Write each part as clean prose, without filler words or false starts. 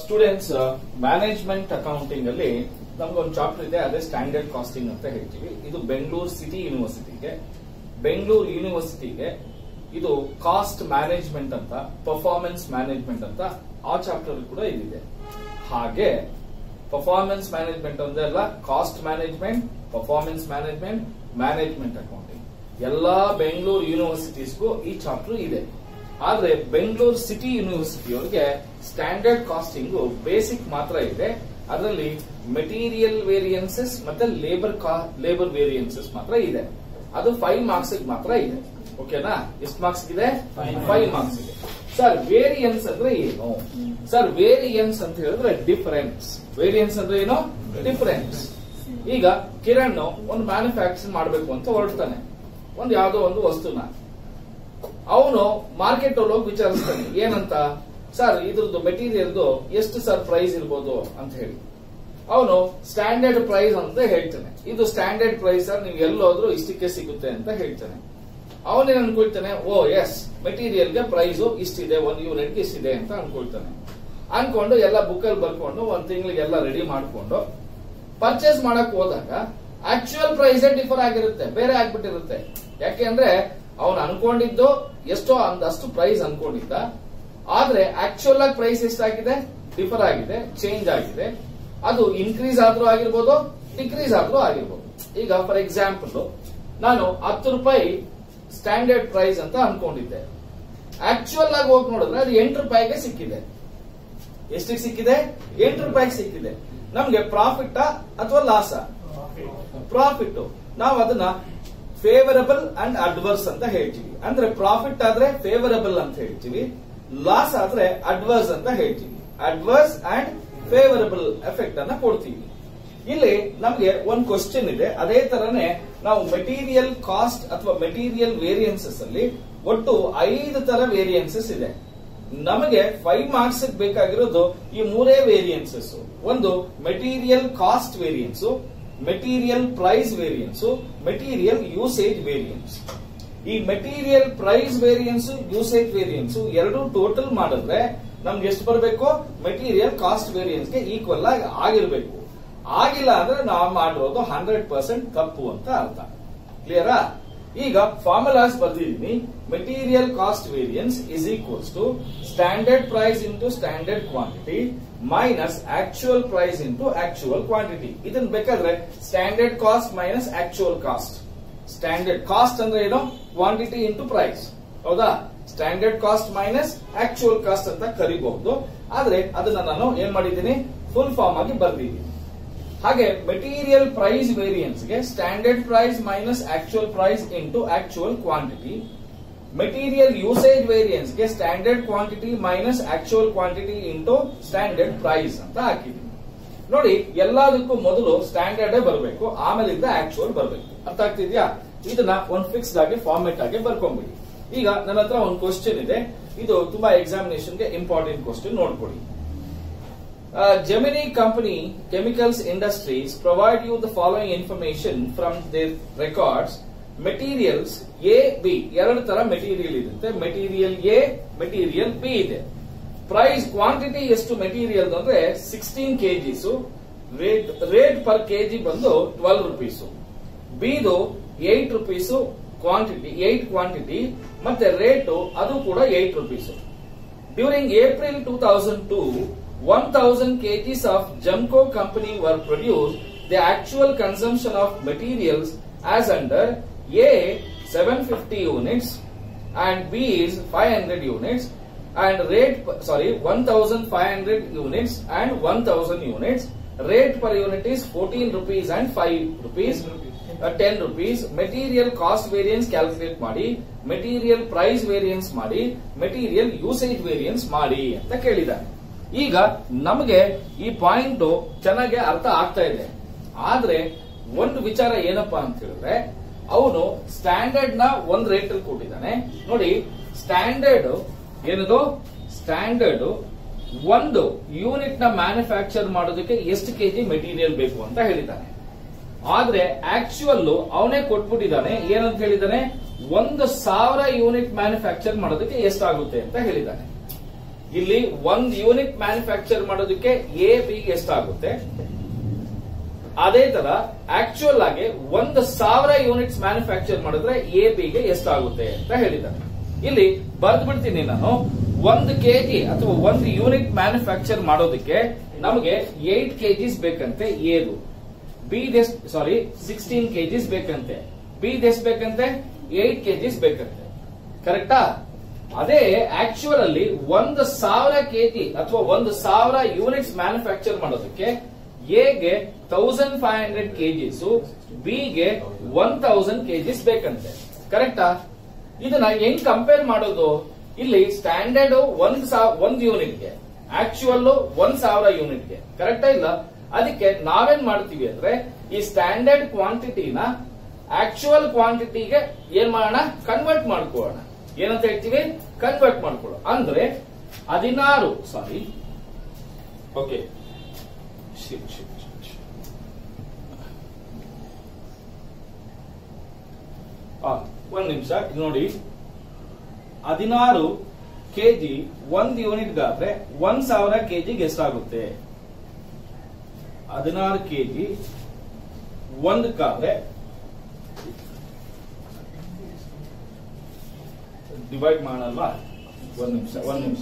Students management accounting ಅಲ್ಲಿ ನಮ್ಗೊಂದು chapter ಇದೆ, ಅದೇ ಸ್ಟ್ಯಾಂಡರ್ಡ್ ಕಾಸ್ಟಿಂಗ್ ಅಂತ ಹೇಳ್ತೀವಿ. ಇದು ಬೆಂಗಳೂರು ಸಿಟಿ ಯೂನಿವರ್ಸಿಟಿಗೆ, ಬೆಂಗಳೂರು ಯೂನಿವರ್ಸಿಟಿಗೆ ಇದು ಕಾಸ್ಟ್ ಮ್ಯಾನೇಜ್ಮೆಂಟ್ ಅಂತ, ಪರ್ಫಾರ್ಮೆನ್ಸ್ ಮ್ಯಾನೇಜ್ಮೆಂಟ್ ಅಂತ ಆ ಚಾಪ್ಟರ್ ಕೂಡ ಇದಿದೆ. ಹಾಗೆ ಪರ್ಫಾರ್ಮೆನ್ಸ್ ಮ್ಯಾನೇಜ್ಮೆಂಟ್ ಅಂದ್ರೆ ಅಲ್ಲ, cost management, performance management, management accounting ಎಲ್ಲಾ ಬೆಂಗಳೂರು ಯೂನಿವರ್ಸಿಟೀಸ್ಗೂ ಈ ಚಾಪ್ಟರ್ ಇದೆ. ಆದ್ರೆ ಬೆಂಗಳೂರು ಸಿಟಿ ಯೂನಿವರ್ಸಿಟಿ ಅವರಿಗೆ ಸ್ಟ್ಯಾಂಡರ್ಡ್ ಕಾಸ್ಟಿಂಗ್ ಬೇಸಿಕ್ ಮಾತ್ರ ಇದೆ. ಅದರಲ್ಲಿ ಮೆಟೀರಿಯಲ್ ವೇರಿಯನ್ಸಸ್ ಮತ್ತೆ ಲೇಬರ್ ವೇರಿಯನ್ಸಸ್ ಮಾತ್ರ ಇದೆ. ಅದು 5 ಮಾರ್ಕ್ಸ್ ಮಾತ್ರ ಇದೆ. ಓಕೆನಾ? ಎಷ್ಟು ಮಾರ್ಕ್ಸ್ ಇದೆ? 5 ಮಾರ್ಕ್ಸ್ ಇದೆ. ಸರ್ ವೇರಿಯನ್ಸ್ ಅಂದ್ರೆ ಏನು? ಸರ್ ವೇರಿಯನ್ಸ್ ಅಂತ ಹೇಳಿದ್ರೆ ಡಿಫರೆನ್ಸ್. ವೇರಿಯನ್ಸ್ ಅಂದ್ರೆ ಏನು? ಡಿಫರೆನ್ಸ್. ಈಗ ಕಿರಣ್ ಒಂದು ಮ್ಯಾನುಫ್ಯಾಕ್ಚರ್ ಮಾಡಬೇಕು ಅಂತ ಹೊರಡ್ತಾನೆ, ಒಂದು ಯಾವ್ದೋ ಒಂದು ವಸ್ತುನ. ಅವನು ಮಾರ್ಕೆಟ್ ಅಲ್ಲಿ ಹೋಗಿ ವಿಚಾರಿಸ್ತಾನೆ, ಏನಂತ, ಸರ್ ಇದ್ರದ್ದು ಮೆಟೀರಿಯಲ್ದು ಎಷ್ಟು ಸರ್ ಪ್ರೈಸ್ ಇರ್ಬೋದು ಅಂತ ಹೇಳಿ. ಅವನು ಸ್ಟ್ಯಾಂಡರ್ಡ್ ಪ್ರೈಸ್ ಅಂತ ಹೇಳ್ತಾನೆ. ಇದು ಸ್ಟ್ಯಾಂಡರ್ಡ್ ಪ್ರೈಸ್ ಸರ್, ನೀವು ಎಲ್ಲೋದ್ರೂ ಇಷ್ಟಕ್ಕೆ ಸಿಗುತ್ತೆ ಅಂತ ಹೇಳ್ತಾನೆ. ಅವನೇನ್ ಅನ್ಕೊಳ್ತಾನೆ, ಓ ಎಸ್ ಮೆಟೀರಿಯಲ್ಗೆ ಪ್ರೈಸ್ ಇಷ್ಟಿದೆ, 1 ಯೂನಿಟ್ಗೆ ಇಷ್ಟಿದೆ ಅಂತ ಅನ್ಕೊಳ್ತಾನೆ. ಅನ್ಕೊಂಡು ಎಲ್ಲ ಬುಕ್ ಅಲ್ಲಿ ಬರ್ಕೊಂಡು 1 ತಿಂಗಳಿಗೆಲ್ಲ ರೆಡಿ ಮಾಡ್ಕೊಂಡು ಪರ್ಚೇಸ್ ಮಾಡಕ್ ಹೋದಾಗ ಆಕ್ಚುಯಲ್ ಪ್ರೈಸ್ ಡಿಫರ್ ಆಗಿರುತ್ತೆ, ಬೇರೆ ಆಗ್ಬಿಟ್ಟಿರುತ್ತೆ. ಯಾಕೆ ಅಂದ್ರೆ ಅವನು ಅನ್ಕೊಂಡಿದ್ದು ಎಷ್ಟೋ ಅಷ್ಟು ಪ್ರೈಸ್ ಅನ್ಕೊಂಡಿದ್ದ, ಆದ್ರೆ ಆಕ್ಚುಯಲ್ ಆಗಿ ಪ್ರೈಸ್ ಎಷ್ಟಾಗಿದೆ? ಡಿಫರ್ ಆಗಿದೆ, ಚೇಂಜ್ ಆಗಿದೆ. ಅದು ಇನ್ಕ್ರೀಸ್ ಆದ್ರೂ ಆಗಿರ್ಬೋದು, ಡಿಕ್ರೀಸ್ ಆದ್ರೂ ಆಗಿರ್ಬೋದು. ಈಗ ಫಾರ್ ಎಕ್ಸಾಂಪಲ್ ನಾನು 10 ರೂಪಾಯಿ ಸ್ಟ್ಯಾಂಡರ್ಡ್ ಪ್ರೈಸ್ ಅಂತ ಅನ್ಕೊಂಡಿದ್ದೆ. ಆಕ್ಚುಯಲ್ ಆಗಿ ಹೋಗಿ ನೋಡಿದ್ರೆ ಅದು 8 ರೂಪಾಯಿಗೆ ಸಿಕ್ಕಿದೆ. ಎಷ್ಟಿಗೆ ಸಿಕ್ಕಿದೆ? 8 ರೂಪಾಯಿಗೆ ಸಿಕ್ಕಿದೆ. ನಮ್ಗೆ ಪ್ರಾಫಿಟ್ ಅಥವಾ ಲಾಸ್? ಪ್ರಾಫಿಟ್. ನಾವು ಅದನ್ನ ಫೇವರಬಲ್ ಅಂಡ್ ಅಡ್ವರ್ಸ್ ಅಂತ ಹೇಳ್ತೀವಿ. ಅಂದ್ರೆ ಪ್ರಾಫಿಟ್ ಆದ್ರೆ ಫೇವರಬಲ್ ಅಂತ ಹೇಳ್ತೀವಿ, ಲಾಸ್ ಆದ್ರೆ ಅಡ್ವರ್ಸ್ ಅಂತ ಹೇಳ್ತೀವಿ. ಅಡ್ವರ್ಸ್ ಅಂಡ್ ಫೇವರಬಲ್ ಎಫೆಕ್ಟ್ ಅನ್ನ ಕೊಡ್ತೀವಿ. ಇಲ್ಲಿ ನಮ್ಗೆ ಒಂದು ಕ್ವಶನ್ ಇದೆ. ಅದೇ ತರನೇ ನಾವು ಮೆಟೀರಿಯಲ್ ಕಾಸ್ಟ್ ಅಥವಾ ಮೆಟೀರಿಯಲ್ ವೇರಿಯನ್ಸಸ್ ಅಲ್ಲಿ ಒಟ್ಟು 5 ತರ ವೇರಿಯನ್ಸಸ್ ಇದೆ. ನಮಗೆ 5 ಮಾರ್ಕ್ಸ್ ಬೇಕಾಗಿರೋದು ಈ 3 ವೇರಿಯನ್ಸಸ್. ಒಂದು material cost variance, material price variance, material usage variance. ಈ material price variance, usage variance ಎರಡು ಟೋಟಲ್ ಮಾಡಿದ್ರೆ ನಮ್ಗೆ ಎಷ್ಟು ಬರಬೇಕು? ಮೆಟೀರಿಯಲ್ ಕಾಸ್ಟ್ ವೇರಿಯನ್ಸ್ ಗೆ ಈಕ್ವಲ್ ಆಗಿ ಆಗಿರ್ಬೇಕು. ಆಗಿಲ್ಲ ಅಂದ್ರೆ ನಾವು ಮಾಡಿರೋದು 100% ತಪ್ಪು ಅಂತ ಅರ್ಥ. ಕ್ಲಿಯರಾ? ಈಗ ಫಾರ್ಮುಲಾಸ್ ಬರ್ದಿದ್ದೀನಿ. Material cost variance is equals to standard price into standard quantity minus actual price into actual quantity. ಇದನ್ನ ಬೇಕಾದ್ರೆ standard cost minus actual cost. Standard cost ಅಂದ್ರೆ ಏನು? Quantity into price. ಹೌದಾ? Standard cost minus actual cost ಅಂತ ಕರಿಬಹುದು. ಆದ್ರೆ ಅದನ್ನ ನಾನು ಏನ್ ಮಾಡಿದ್ದೀನಿ? ಫುಲ್ ಫಾರ್ಮ್ ಆಗಿ ಬರ್ದಿದ್ದೀನಿ. ಹಾಗೆ ಮೆಟೀರಿಯಲ್ ಪ್ರೈಸ್ ವೇರಿಯನ್ಸ್ ಗೆ standard price minus actual price into actual quantity. Material usage variance ಗೆ standard quantity minus actual quantity into standard price ಅಂತ ಹಾಕಿದ್ದೀನಿ. ನೋಡಿ, ಎಲ್ಲದಕ್ಕೂ ಮೊದಲು ಸ್ಟ್ಯಾಂಡರ್ಡ್ ಬರಬೇಕು, ಆಮೇಲಿಂದ ಆಕ್ಚುಯಲ್ ಬರಬೇಕು. ಅರ್ಥ ಆಗ್ತಿದ್ಯಾ? ಇದನ್ನ ಒಂದು ಫಿಕ್ಸ್ಡ್ ಆಗಿ ಫಾರ್ಮೆಟ್ ಆಗಿ ಬರ್ಕೊಂಡ್ಬಿಡಿ. ಈಗ ನನ್ನ ಹತ್ರ ಒಂದು ಕ್ವಶನ್ ಇದೆ. ಇದು ತುಂಬಾ ಎಕ್ಸಾಮಿನೇಷನ್ಗೆ ಇಂಪಾರ್ಟೆಂಟ್ ಕ್ವಶನ್, ನೋಡ್ಕೊಳ್ಳಿ. Gemini Company Chemicals Industries provide you the following information from their records. Materials A, B ಎರಡು ತರ ಮೆಟೀರಿಯಲ್ ಇದೆ. ಮೆಟೀರಿಯಲ್ ಎ, ಮೆಟೀರಿಯಲ್ ಬಿ ಇದೆ. ಪ್ರೈಸ್ ಕ್ವಾಂಟಿಟಿ ಎಷ್ಟು ಮೆಟೀರಿಯಲ್ ಅಂದ್ರೆ 16 kgs. ರೇಟ್ ಪರ್ ಕೆಜಿ ಬಂದು 12 rupees. ಬಿದು 8 rupees ಕ್ವಾಂಟಿಟಿ, 8 ಕ್ವಾಂಟಿಟಿ ಮತ್ತೆ rate ಅದು ಕೂಡ 8 rupees. During April 2002 1000 kgs of Gemco company were produced. The actual consumption of materials as under A 750 units and B is 500 units and 1500 units and 1000 units. Rate per unit is 14 rupees and 5 rupees, 10 rupees. Material cost variance calculate ಮಾಡಿ, material price variance ಮಾಡಿ, material usage variance ಮಾಡಿ ಅಂತ ಕೇಳಿದ್ದಾರೆ. ಈಗ ನಮಗೆ ಈ point ಚೆನ್ನಾಗಿ ಅರ್ಥ ಆಗ್ತಾ ಇದೆ. ಆದ್ರೆ ಒಂದು ವಿಚಾರ ಏನಪ್ಪಾ ಅಂತ ಹೇಳಿದ್ರೆ, ಅವನು ಸ್ಟ್ಯಾಂಡರ್ಡ್ ನ ಒಂದು ರೇಟ್ ಅಲ್ಲಿ ಕೊಟ್ಟಿದ್ದಾನೆ. ನೋಡಿ, ಸ್ಟ್ಯಾಂಡರ್ಡ್ ಏನದು? ಸ್ಟ್ಯಾಂಡರ್ಡ್ ಒಂದು ಯೂನಿಟ್ ನ ಮ್ಯಾನುಫ್ಯಾಕ್ಚರ್ ಮಾಡೋದಕ್ಕೆ ಎಷ್ಟು ಕೆಜಿ ಮೆಟೀರಿಯಲ್ ಬೇಕು ಅಂತ ಹೇಳಿದ್ದಾನೆ. ಆದ್ರೆ ಆಕ್ಚುಯಲ್ ಅವನೇ ಕೊಟ್ಬಿಟ್ಟಿದ್ದಾನೆ. ಏನಂತ ಹೇಳಿದ್ದಾನೆ? 1000 ಯೂನಿಟ್ ಮ್ಯಾನುಫ್ಯಾಕ್ಚರ್ ಮಾಡೋದಕ್ಕೆ ಎಷ್ಟಾಗುತ್ತೆ ಅಂತ ಹೇಳಿದ್ದಾನೆ. ಇಲ್ಲಿ ಒಂದು ಯೂನಿಟ್ ಮ್ಯಾನುಫ್ಯಾಕ್ಚರ್ ಮಾಡೋದಕ್ಕೆ ಎ ಬಿಗೆ ಎಷ್ಟಾಗುತ್ತೆ, ಅದೇ ತರ ಆಕ್ಚುಯಲ್ ಆಗಿ 1,000 ಯೂನಿಟ್ಸ್ ಮ್ಯಾನುಫ್ಯಾಕ್ಚರ್ ಮಾಡಿದ್ರೆ ಎ ಬಿಗೆ ಎಷ್ಟಾಗುತ್ತೆ ಅಂತ ಹೇಳಿದ್ದಾರೆ. ಇಲ್ಲಿ ಬರ್ದು ಬಿಡ್ತೀನಿ ನಾನು. 1 ಕೆಜಿ ಅಥವಾ 1 ಯೂನಿಟ್ ಮ್ಯಾನುಫ್ಯಾಕ್ಚರ್ ಮಾಡೋದಕ್ಕೆ ನಮಗೆ 8 ಕೆಜಿಸ್ ಬೇಕಂತೆ ಎದು, ಬಿ 16 ಕೆಜಿಸ್ ಬೇಕಂತೆ, ಬಿ ಬೇಕಂತೆ 8 ಕೆಜಿಸ್ ಬೇಕಂತೆ. ಕರೆಕ್ಟಾ? ಅದೇ ಆಕ್ಚುಯಲ್ ಅಲ್ಲಿ 1,000 ಕೆಜಿ ಅಥವಾ 1,000 ಯೂನಿಟ್ಸ್ ಮ್ಯಾನುಫ್ಯಾಕ್ಚರ್ ಮಾಡೋದಕ್ಕೆ ಎಗೆ 1500 ಕೆಜಿಸ್, ಬಿಗೆ 1000 ಕೆಜಿಸ್ ಬೇಕಂತೆ. ಕರೆಕ್ಟಾ? ಇದನ್ನ ಹೆಂಗ್ ಕಂಪೇರ್ ಮಾಡೋದು? ಇಲ್ಲಿ ಸ್ಟ್ಯಾಂಡರ್ಡ್ 1 ಯೂನಿಟ್ಗೆ, ಆಕ್ಚುಯಲ್ 1,000 ಯೂನಿಟ್ಗೆ. ಕರೆಕ್ಟಾ ಇಲ್ಲ? ಅದಕ್ಕೆ ನಾವೇನ್ ಮಾಡ್ತೀವಿ ಅಂದ್ರೆ ಈ ಸ್ಟ್ಯಾಂಡರ್ಡ್ ಕ್ವಾಂಟಿಟಿನ ಆಕ್ಚುಯಲ್ ಕ್ವಾಂಟಿಟಿಗೆ ಏನ್ ಮಾಡೋಣ, ಕನ್ವರ್ಟ್ ಮಾಡ್ಕೊಳ್ಳೋಣ. ಏನಂತ ಹೇಳ್ತೀವಿ? ಕನ್ವರ್ಟ್ ಮಾಡ್ಕೊಳ್ಳೋಣ. ಅಂದ್ರೆ 16 ಓಕೆ, ಒಂದ್ ನಿಮಿಷ ನೋಡಿ. 16 ಕೆಜಿ 1 ಯೂನಿಟ್ ಗಾದ್ರೆ 1,000 ಕೆಜಿಗೆ ಎಷ್ಟಾಗುತ್ತೆ? 16 ಕೆಜಿ 1 ಕಾದ್ರೆ ಡಿವೈಡ್ ಮಾಡಲ್ವಾ? ಒಂದ್ ನಿಮಿಷ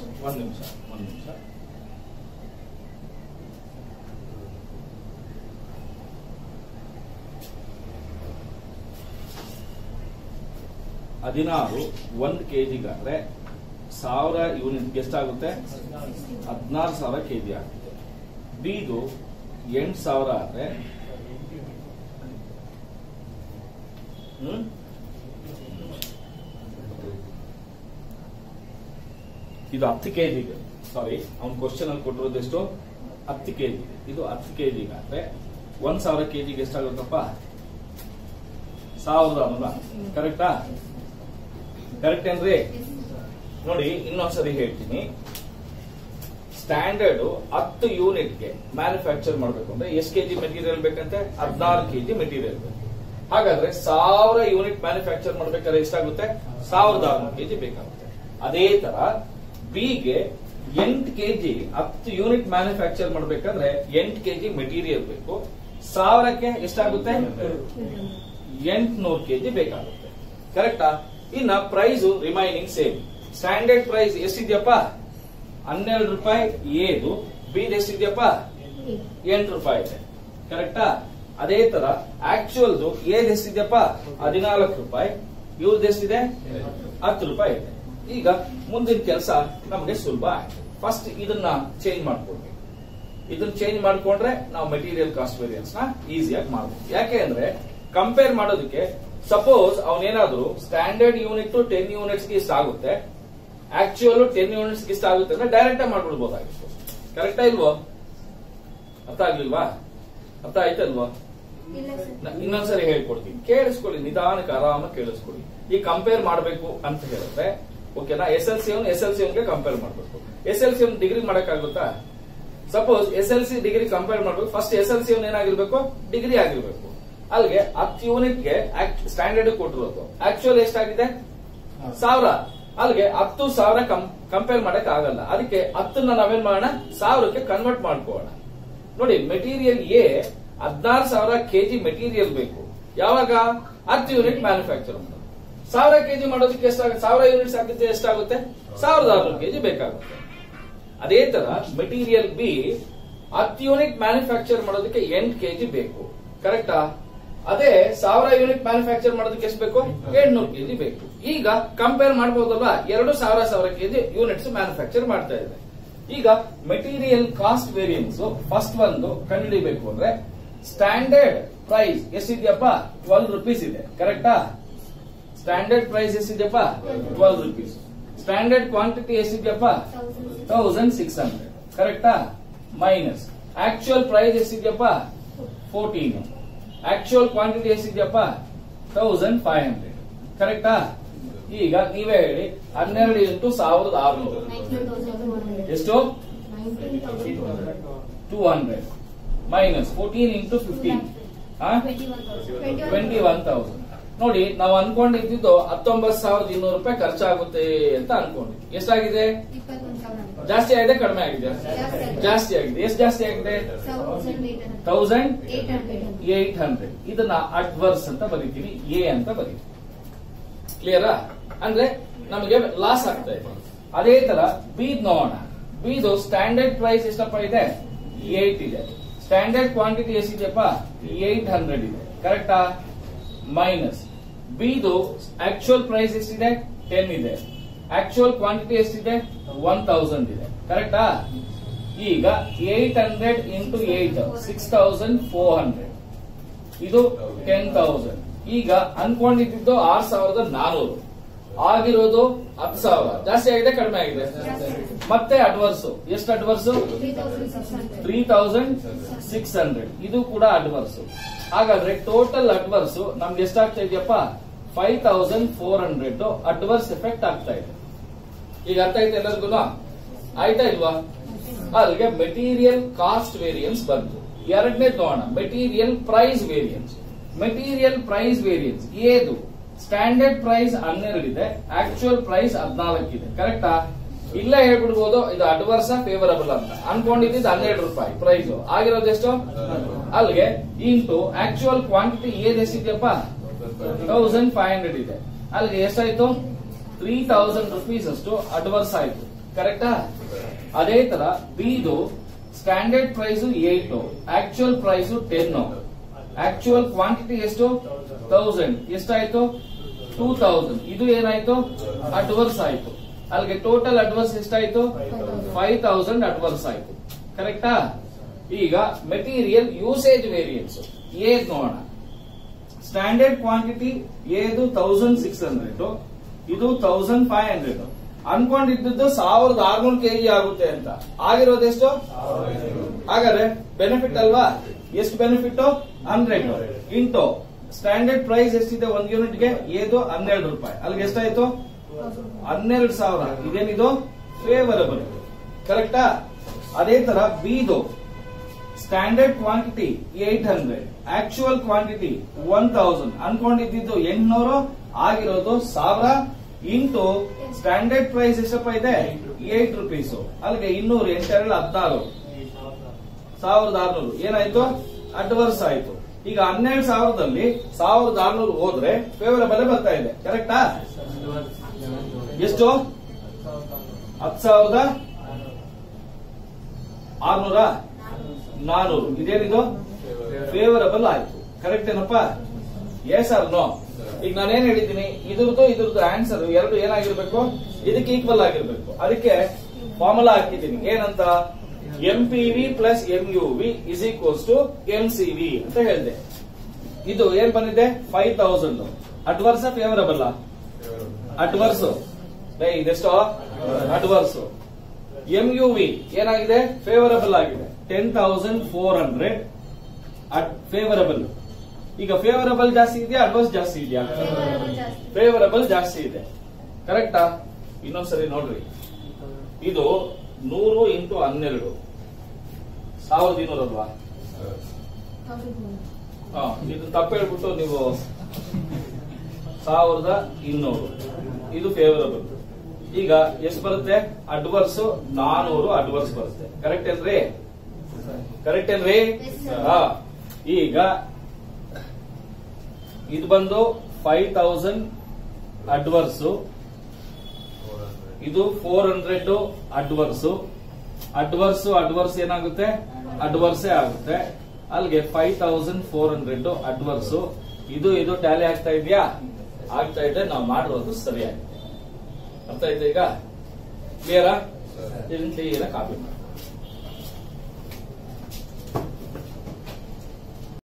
16 1 ಕೆಜಿಗಾದ್ರೆ 1000 ಯೂನಿಟ್ ಎಷ್ಟಾಗುತ್ತೆ? 16,000 ಕೆಜಿ ಆಗುತ್ತೆ. ಬಿದು 8,000 ಆದ್ರೆ ಇದು 10 ಕೆಜಿಗೆ, ಸಾರಿ ಅವ್ನ ಕ್ವಶನ್ ಅಲ್ಲಿ ಕೊಟ್ಟಿರೋದು ಎಷ್ಟು? 10 ಕೆಜಿ. ಇದು 10 ಕೆಜಿಗಾದ್ರೆ 1,000 ಕೆಜಿಗೆ ಎಷ್ಟಾಗುತ್ತಪ್ಪ? 1000. ಕರೆಕ್ಟಾ? ಕರೆಕ್ಟ್ ಏನ್ರಿ? ನೋಡಿ ಇನ್ನೊಂದ್ಸರಿ ಹೇಳ್ತೀನಿ. ಸ್ಟ್ಯಾಂಡರ್ಡ್ 10 ಯೂನಿಟ್ಗೆ ಮ್ಯಾನುಫ್ಯಾಕ್ಚರ್ ಮಾಡಬೇಕು ಅಂದ್ರೆ ಎಷ್ಟು ಕೆಜಿ ಮೆಟೀರಿಯಲ್ ಬೇಕಂತೆ? 16 ಕೆಜಿ ಮೆಟೀರಿಯಲ್ ಬೇಕು. ಹಾಗಾದ್ರೆ 1000 ಯೂನಿಟ್ ಮ್ಯಾನುಫ್ಯಾಕ್ಚರ್ ಮಾಡ್ಬೇಕಾದ್ರೆ ಎಷ್ಟಾಗುತ್ತೆ? 1600 ಕೆಜಿ ಬೇಕಾಗುತ್ತೆ. ಅದೇ ತರ ಬಿಗೆ 8 ಕೆಜಿ 10 ಯೂನಿಟ್ ಮ್ಯಾನುಫ್ಯಾಕ್ಚರ್ ಮಾಡಬೇಕಾದ್ರೆ 8 ಕೆಜಿ ಮೆಟೀರಿಯಲ್ ಬೇಕು. 1000ಕ್ಕೆ ಎಷ್ಟಾಗುತ್ತೆ? 800 ಕೆಜಿ ಬೇಕಾಗುತ್ತೆ. ಕರೆಕ್ಟಾ? ಇನ್ನ price remaining same. Standard price ಎಷ್ಟಿದ್ಯಪ್ಪ? 12 ರೂಪಾಯಿ ಏದು, ಬಿದ್ ಎಷ್ಟಿದ್ಯಪ್ಪ? 8 ರೂಪಾಯಿ ಇದೆ. ಕರೆಕ್ಟಾ? ಅದೇ ತರ ಆಕ್ಚುಯಲ್ ಏದ್ ಎಷ್ಟಿದ್ಯಪ್ಪ? 14 ರೂಪಾಯಿ, ಇವ್ರದ್ದು ಎಷ್ಟಿದೆ? 10 ರೂಪಾಯಿ ಇದೆ. ಈಗ ಮುಂದಿನ ಕೆಲಸ ನಮಗೆ ಸುಲಭ ಆಯ್ತು. ಫಸ್ಟ್ ಇದನ್ನ ಚೇಂಜ್ ಮಾಡ್ಕೊಳ್ಬೇಕು. ಇದನ್ನ ಚೇಂಜ್ ಮಾಡ್ಕೊಂಡ್ರೆ ನಾವು ಮೆಟೀರಿಯಲ್ ಕಾಸ್ಟ್ ವೇರಿಯನ್ಸ್ ನ ಈಸಿಯಾಗಿ ಮಾಡಬಹುದು. ಯಾಕೆ ಅಂದ್ರೆ ಕಂಪೇರ್ ಮಾಡೋದಕ್ಕೆ ಸಪೋಸ್ ಅವನೇನಾದ್ರೂ ಸ್ಟ್ಯಾಂಡರ್ಡ್ ಯೂನಿಟ್ 10 ಯೂನಿಟ್ಸ್ ಇಷ್ಟ ಆಗುತ್ತೆ, ಆಕ್ಚುಯಲ್ 10 ಯೂನಿಟ್ಸ್ ಇಷ್ಟ ಆಗುತ್ತೆ ಅಂದ್ರೆ ಡೈರೆಕ್ಟ್ ಆಗಿ ಮಾಡ್ಬಿಡ್ಬೋದಾಗಿತ್ತು. ಕರೆಕ್ಟಾ ಇಲ್ವೋ? ಅರ್ಥ ಆಗ್ಲಿಲ್ವಾ? ಅರ್ಥ ಆಯ್ತಲ್ವಾ? ಇನ್ನೊಂದ್ಸರಿ ಹೇಳ್ಕೊಡ್ತೀನಿ, ಕೇಳಿಸ್ಕೊಳ್ಳಿ, ನಿಧಾನಕ್ಕೆ ಆರಾಮಾಗಿ ಕೇಳಿಸ್ಕೊಳ್ಳಿ. ಈ ಕಂಪೇರ್ ಮಾಡಬೇಕು ಅಂತ ಹೇಳಿದ್ರೆ ಓಕೆನಾ, SLC ಕಂಪೇರ್ ಮಾಡಬೇಕು. SLC ಡಿಗ್ರಿ ಮಾಡಕ್ಕಾಗುತ್ತಾ? ಸಪೋಸ್ SLC ಡಿಗ್ರಿ ಕಂಪೇರ್ ಮಾಡಬೇಕು, ಫಸ್ಟ್ SLC ಏನಾಗಿರ್ಬೇಕು? ಡಿಗ್ರಿ ಆಗಿರ್ಬೇಕು. ಅಲ್ಲಿಗೆ 10 ಯೂನಿಟ್ಗೆ ಸ್ಟ್ಯಾಂಡರ್ಡ್ ಕೊಟ್ಟಿರೋದು, ಆಕ್ಚುಯಲ್ ಎಷ್ಟಾಗಿದೆ? 1000. ಅಲ್ಲಿಗೆ 10,000 ಕಂಪೇರ್ ಮಾಡಕ್ ಆಗಲ್ಲ. ಅದಕ್ಕೆ 10ನ್ನ ನಾವೇನ್ ಮಾಡೋಣ? 1000ಕ್ಕೆ ಕನ್ವರ್ಟ್ ಮಾಡ್ಕೋಣ. ನೋಡಿ, ಮೆಟೀರಿಯಲ್ ಎ 16,000 ಕೆಜಿ ಮೆಟೀರಿಯಲ್ ಬೇಕು. ಯಾವಾಗ? 10 ಯೂನಿಟ್ ಮ್ಯಾನುಫ್ಯಾಕ್ಚರ್ ಮಾಡೋದು. 1000 ಕೆಜಿ ಮಾಡೋದಕ್ಕೆ ಎಷ್ಟಾಗುತ್ತೆ? 1000 ಯೂನಿಟ್ಸ್ ಆಗುತ್ತೆ, ಎಷ್ಟಾಗುತ್ತೆ? 1600 ಕೆಜಿ ಬೇಕಾಗುತ್ತೆ. ಅದೇ ತರ ಮೆಟೀರಿಯಲ್ ಬಿ 10 ಯೂನಿಟ್ ಮ್ಯಾನುಫ್ಯಾಕ್ಚರ್ ಮಾಡೋದಕ್ಕೆ 8 ಕೆಜಿ ಬೇಕು. ಕರೆಕ್ಟಾ? ಅದೇ 1000 ಯೂನಿಟ್ ಮ್ಯಾನುಫ್ಯಾಕ್ಚರ್ ಮಾಡೋದಕ್ಕೆ ಎಷ್ಟು ಬೇಕು? 800 ಕೆಜಿ ಬೇಕು. ಈಗ ಕಂಪೇರ್ ಮಾಡಬಹುದಲ್ವಾ? 1000 ಕೆಜಿ ಯೂನಿಟ್ಸ್ ಮ್ಯಾನುಫ್ಯಾಕ್ಚರ್ ಮಾಡ್ತಾ ಇದೆ. ಈಗ ಮೆಟೀರಿಯಲ್ ಕಾಸ್ಟ್ ವೇರಿಯನ್ಸ್ ಫಸ್ಟ್ ಒಂದು ಕಂಡುಹಿಡಿಯಬೇಕು ಅಂದ್ರೆ ಸ್ಟ್ಯಾಂಡರ್ಡ್ ಪ್ರೈಸ್ ಎಷ್ಟಿದೆಯಪ್ಪ? 12 ರೂಪೀಸ್ ಇದೆ. ಕರೆಕ್ಟಾ? ಸ್ಟ್ಯಾಂಡರ್ಡ್ ಪ್ರೈಸ್ ಎಷ್ಟಿದೆಯಪ್ಪ? 12 ರೂಪೀಸ್. ಸ್ಟ್ಯಾಂಡರ್ಡ್ ಕ್ವಾಂಟಿಟಿ ಎಷ್ಟಿದೆಯಪ್ಪ? 1600. ಕರೆಕ್ಟಾ? ಮೈನಸ್ ಆಕ್ಚುಯಲ್ ಪ್ರೈಸ್ ಎಷ್ಟಿದೆಯಪ್ಪ? 14. ಆಕ್ಚುಯಲ್ ಕ್ವಾಂಟಿಟಿ ಎಷ್ಟಿದೆಯಪ್ಪ? 1500. ಕರೆಕ್ಟಾ? ಈಗ ನೀವೇ ಹೇಳಿ, 12 ಇಂಟು 1600 ಎಷ್ಟು? 200 ಮೈನಸ್ 14 ಇಂಟು 15 21,000. ನೋಡಿ, ನಾವು ಅನ್ಕೊಂಡಿದ್ದು 19,200 ರೂಪಾಯಿ ಖರ್ಚಾಗುತ್ತೆ ಅಂತ ಅನ್ಕೊಂಡಿದ್ವಿ. ಎಷ್ಟಾಗಿದೆ? ಜಾಸ್ತಿ ಆಗಿದೆ ಕಡಿಮೆ ಆಗಿದೆ? ಜಾಸ್ತಿ ಆಗಿದೆ. ಎಷ್ಟು ಜಾಸ್ತಿ ಆಗಿದೆ? 1800. ಇದನ್ನ ಅಡ್ವರ್ಸ್ ಅಂತ ಬರೀತೀವಿ, ಎ ಅಂತ ಬರೀತೀವಿ. ಕ್ಲಿಯರಾ? ಅಂದ್ರೆ ನಮಗೆ ಲಾಸ್ ಆಗ್ತಾ ಇದೆ. ಅದೇ ತರ ಬೀದ್ ನೋಡೋಣ. ಬೀದು ಸ್ಟ್ಯಾಂಡರ್ಡ್ ಪ್ರೈಸ್ ಎಷ್ಟಪ್ಪ ಇದೆ? 8 ಇದೆ. Standard quantity ಎಷ್ಟಿದೆಯಪ್ಪ? 800 ಇದೆ. ಕರೆಕ್ಟಾ? ಮೈನಸ್ ಬೀದು ಆಕ್ಚುಯಲ್ ಪ್ರೈಸ್ ಎಷ್ಟಿದೆ? 10 ಇದೆ. ಆಕ್ಚುಯಲ್ ಕ್ವಾಂಟಿಟಿ ಎಷ್ಟಿದೆ? 1000 ಇದೆ. ಕರೆಕ್ಟಾ? ಈಗ 800 ಇಂಟು 8 6400, ಇದು 10,000. ಈಗ ಅನ್ಕೊಂಡಿದ್ದು 6400, ಆಗಿರೋದು 10,000. ಜಾಸ್ತಿ ಆಗಿದೆ ಕಡಿಮೆ ಆಗಿದೆ? ಮತ್ತೆ ಅಡ್ವರ್ಸು. ಎಷ್ಟು ಅಡ್ವರ್ಸು? 3600. ಇದು ಕೂಡ ಅಡ್ವರ್ಸು. ಹಾಗಾದ್ರೆ ಟೋಟಲ್ ಅಡ್ವರ್ಸು ನಮ್ಗೆ ಎಷ್ಟಾಗ್ತಾ ಇದೆಯಪ್ಪ? 5400 ಅಡ್ವರ್ಸ್ ಎಫೆಕ್ಟ್ ಆಗ್ತಾ ಇದೆ. ಈಗ ಅರ್ಥ ಆಯ್ತು ಎಲ್ಲರಿಗೂ? ಆಯ್ತಾ ಇಲ್ವಾ? ಅಲ್ಲಿಗೆ ಮೆಟೀರಿಯಲ್ ಕಾಸ್ಟ್ ವೇರಿಯನ್ಸ್ ಬಂತು. ಎರಡನೇದು ನೋಡೋಣ, material price variance. Material price variance ಏದು? ಸ್ಟ್ಯಾಂಡರ್ಡ್ ಪ್ರೈಸ್ 12 ಇದೆ, ಆಕ್ಚುಯಲ್ ಪ್ರೈಸ್ 14 ಇದೆ. ಕರೆಕ್ಟಾ? ಇಲ್ಲ ಹೇಳ್ಬಿಡ್ಬೋದು ಇದು ಅಡ್ವರ್ಸ್ ಫೇವರಬಲ್ ಅಂತ. ಅನ್ಕೊಂಡಿದ್ದು 12 ರೂಪಾಯಿ ಪ್ರೈಸ್, ಆಗಿರೋದು ಎಷ್ಟು? ಅಲ್ಲಿಗೆ ಇಂಟು ಆಕ್ಚುಯಲ್ ಕ್ವಾಂಟಿಟಿ ಏದ್ ಎಷ್ಟಿದೆಯಪ್ಪ? 1500 ಇದೆ. ಅಲ್ಲಿಗೆ ಎಷ್ಟಾಯ್ತು? 3000 rupees ಅಷ್ಟು ಅಡ್ವರ್ಸ್ ಆಯ್ತು. ಕರೆಕ್ಟಾ? ಅದೇ ತರ ಬಿದು standard price 8, actual price 10, actual quantity ಎಷ್ಟು? 1000. ಎಷ್ಟಾಯ್ತು? 2000. ಇದು ಏನಾಯ್ತು? ಅಡ್ವರ್ಸ್ ಆಯ್ತು. ಅಲ್ಲಿಗೆ ಟೋಟಲ್ ಅಡ್ವರ್ಸ್ ಎಷ್ಟಾಯ್ತು? 5000 ಅಡ್ವರ್ಸ್ ಆಯ್ತು. ಕರೆಕ್ಟಾ? ಈಗ ಮೆಟೀರಿಯಲ್ ಯೂಸೇಜ್ ವೇರಿಯನ್ಸ್ ಏದ್ ನೋಡೋಣ. ಸ್ಟ್ಯಾಂಡರ್ಡ್ ಕ್ವಾಂಟಿಟಿ ಏದು 1600, ಇದು 1500. ಅನ್ಕೊಂಡಿದ್ದು 1600 ಕೆಜಿ ಆಗುತ್ತೆ ಅಂತ, ಆಗಿರೋದು ಎಷ್ಟು? ಹಾಗಾದ್ರೆ ಬೆನಿಫಿಟ್ ಅಲ್ವಾ? ಎಷ್ಟು ಬೆನಿಫಿಟ್? 100 ಇಂಟು ಸ್ಟ್ಯಾಂಡರ್ಡ್ ಪ್ರೈಸ್ ಎಷ್ಟಿದೆ ಒಂದು ಯೂನಿಟ್ಗೆ? ಏದು 12 ರೂಪಾಯಿ. ಅಲ್ಲಿಗೆ ಎಷ್ಟಾಯ್ತು? 12,000. ಇದೇನಿದು? ಫೇವರಬಲ್. ಕರೆಕ್ಟಾ? ಅದೇ ತರ ಬಿದು ಸ್ಟ್ಯಾಂಡರ್ಡ್ ಕ್ವಾಂಟಿಟಿ 800, ಆಕ್ಚುಯಲ್ ಕ್ವಾಂಟಿಟಿ 1000. ಅನ್ಕೊಂಡಿದ್ದು 800, ಆಗಿರೋದು 1000 ಇಂಟು ಸ್ಟ್ಯಾಂಡರ್ಡ್ ಪ್ರೈಸ್ ಎಷ್ಟಪ್ಪ ಇದೆ? 8 ರೂಪೀಸ್. ಅಲ್ಲಿಗೆ 200, 8 14, 1600. ಏನಾಯ್ತು? ಅಡ್ವರ್ಸ್ ಆಯ್ತು. ಈಗ 12,000ದಲ್ಲಿ 1600 ಹೋದ್ರೆ ಫೇವರಬಲ್ ಬರ್ತಾ ಇದೆ. ಕರೆಕ್ಟಾ? ಎಷ್ಟು? 10,600, 400. ಇದೇನಿದು? ಫೇವರಬಲ್ ಆಯ್ತು. ಕರೆಕ್ಟ್ ಏನಪ್ಪ? Yes or no? ಈಗ ನಾನೇನ್ ಹೇಳಿದ್ದೀನಿ, ಇದ್ರದ್ದು ಆನ್ಸರ್ ಎರಡು ಏನಾಗಿರ್ಬೇಕು? ಇದಕ್ಕೆ ಈಕ್ವಲ್ ಆಗಿರ್ಬೇಕು. ಅದಕ್ಕೆ ಫಾರ್ಮುಲಾ ಹಾಕಿದ್ದೀನಿ. ಏನಂತ? MPV plus MUV is equals to MCV ಅಂತ ಹೇಳಿದೆ. ಇದು ಏನ್ ಬಂದಿದೆ? 5000. Adverse favourable? ಅಡ್ವರ್ಸ್. ಇದೆಷ್ಟು? ಅಡ್ವರ್ಸ್. ಎಂಯುವಿ ಏನಾಗಿದೆ? ಫೇವರಬಲ್ ಆಗಿದೆ. 10,400 ಫೇವರಬಲ್. ಈಗ ಫೇವರಬಲ್ ಜಾಸ್ತಿ ಇದೆಯಾ? ಅಡ್ವರ್ಸ್ ಜಾಸ್ತಿ ಇದೆಯಾ? ಫೇವರಬಲ್ ಜಾಸ್ತಿ ಇದೆ. ಕರೆಕ್ಟಾ? ಇನ್ನೊಂದ್ಸರಿ ನೋಡ್ರಿ. ಇದು 100 ಇಂಟು 12 1200 ಅಲ್ವಾ? ಇದು ತಪ್ಪು ಹೇಳ್ಬಿಟ್ಟು ನೀವು 1200. ಇದು ಫೇವರಬಲ್. ಈಗ ಎಷ್ಟು ಬರುತ್ತೆ? ಅಡ್ವರ್ಸ್ 400 ಅಡ್ವರ್ಸ್ ಬರುತ್ತೆ. ಕರೆಕ್ಟ್ ಏನ್ರಿ? ಕರೆಕ್ಟ್ ಏನ್ರಿ? ಈಗ ಇದು ಬಂದು 5000 ಅಡ್ವರ್ಸ್, ಇದು 400 ಅಡ್ವರ್ಸ್. ಅಡ್ವರ್ಸ್ ಏನಾಗುತ್ತೆ? ಅಡ್ವರ್ಸೇ ಆಗುತ್ತೆ. ಅಲ್ಲಿಗೆ 5400 ಅಡ್ವರ್ಸ್. ಇದು ಟ್ಯಾಲಿ ಆಗ್ತಾ ಇದೆಯಾ? ಆಗ್ತಾ ಇದೆ. ನಾವು ಮಾಡಿರೋದು ಸರಿಯಾಗಿದೆ. ಅರ್ಥ ಆಯ್ತು ಈಗ? ಕ್ಲಿಯರಾ? ಇದನ್ನ ಕ್ಲಿಯರ್ ಕಾಪಿ ಮಾಡಿ.